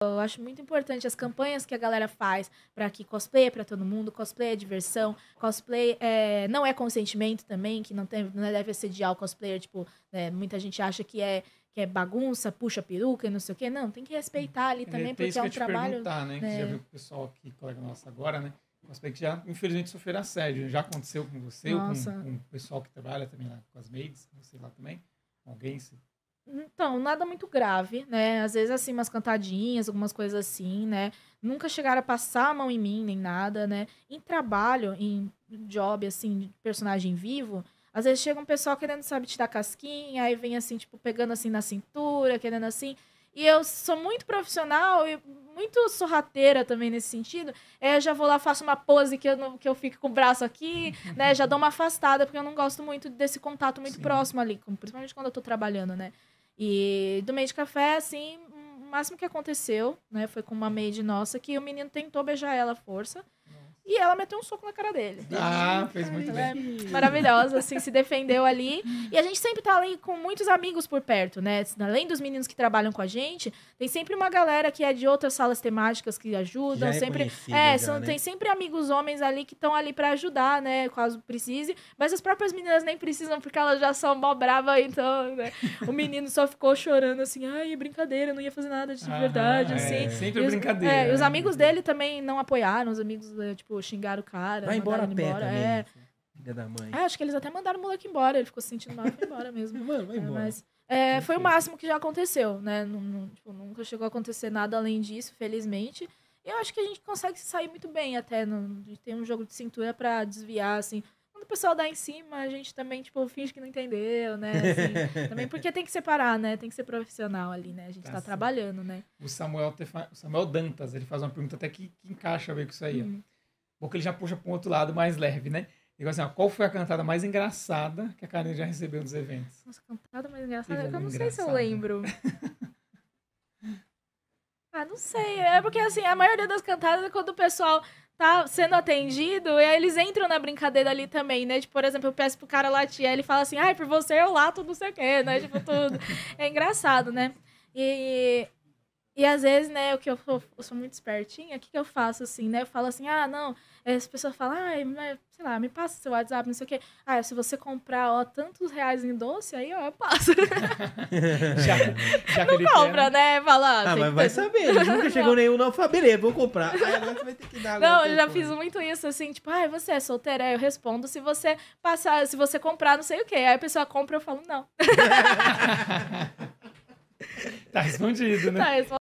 Eu acho muito importante as campanhas que a galera faz para que cosplay é para todo mundo, cosplay é diversão, cosplay não é consentimento também, que não deve assediar o cosplayer, tipo, né, muita gente acha que é bagunça, puxa peruca e não sei o quê. Não, tem que respeitar ali também, porque é um trabalho... né? Que já viu o pessoal aqui, colega nosso agora, né? Cosplay que já, infelizmente, sofreram assédio. Já aconteceu com você ou com o pessoal que trabalha também lá, com as maids, você lá também? Alguém se... Então, nada muito grave, né? Às vezes, assim, umas cantadinhas, algumas coisas assim, né? Nunca chegaram a passar a mão em mim, nem nada, né? Em trabalho, em job, assim, de personagem vivo, às vezes chega um pessoal querendo, sabe, te dar casquinha, aí vem, assim, tipo, pegando, assim, na cintura, querendo, assim... E eu sou muito profissional e muito sorrateira também nesse sentido. Eu já vou lá, faço uma pose que eu fico com o braço aqui, né? Já dou uma afastada, porque eu não gosto muito desse contato muito próximo ali, principalmente quando eu tô trabalhando, né? E do meio de café, assim, o máximo que aconteceu, né? Foi com uma maid nossa que o menino tentou beijar ela à força. E ela meteu um soco na cara dele. Fez muito bem. Maravilhosa, assim, se defendeu ali. E a gente sempre tá ali com muitos amigos por perto, né? Além dos meninos que trabalham com a gente, tem sempre uma galera que é de outras salas temáticas que ajudam. Já sempre né? Tem sempre amigos homens ali que estão ali pra ajudar, né? Caso precise. Mas as próprias meninas nem precisam, porque elas já são mó bravas, então, né? O menino só ficou chorando assim, ai, brincadeira, não ia fazer nada de verdade, assim. Sempre brincadeira. E os amigos dele também não apoiaram, os amigos, tipo, xingaram o cara. Vai embora a pé também. Filha da mãe. Acho que eles até mandaram o moleque embora. Ele ficou se sentindo mal e foi embora mesmo. Mano, vai embora. Mas foi o máximo que já aconteceu, né? Tipo, nunca chegou a acontecer nada além disso, felizmente. E eu acho que a gente consegue sair muito bem até. Tem um jogo de cintura pra desviar, assim. Quando o pessoal dá em cima, a gente também, tipo, finge que não entendeu, né? Assim, também porque tem que separar, né? Tem que ser profissional ali, né? A gente tá trabalhando, né? O Samuel Dantas, ele faz uma pergunta até que encaixa bem com isso aí, ó. Porque ele já puxa para um outro lado mais leve, né? Ele assim, ó, qual foi a cantada mais engraçada que a Karen já recebeu nos eventos? Nossa, cantada mais engraçada? Eu não sei se eu lembro. Não sei. É porque, assim, a maioria das cantadas é quando o pessoal tá sendo atendido e aí eles entram na brincadeira ali também, né? Tipo, por exemplo, eu peço pro cara latir, aí ele fala assim, ai, por você eu lato não sei o quê, né? Tipo, tudo. É engraçado, né? E às vezes, né, eu sou muito espertinha, o que eu faço, assim, né? Eu falo assim, não, as pessoas falam, sei lá, me passa seu WhatsApp, não sei o quê. Se você comprar, ó, tantos reais em doce, aí, ó, eu passo. já não compra, né? Fala, mas vai saber, nunca chegou nenhum, não. Fala, beleza, vou comprar. Aí agora você vai ter que dar agora. Não, eu já fiz muito isso, assim, tipo, você é solteira? Aí eu respondo, se você comprar, não sei o quê. Aí a pessoa compra, eu falo, não. Tá respondido, né? Tá respondido.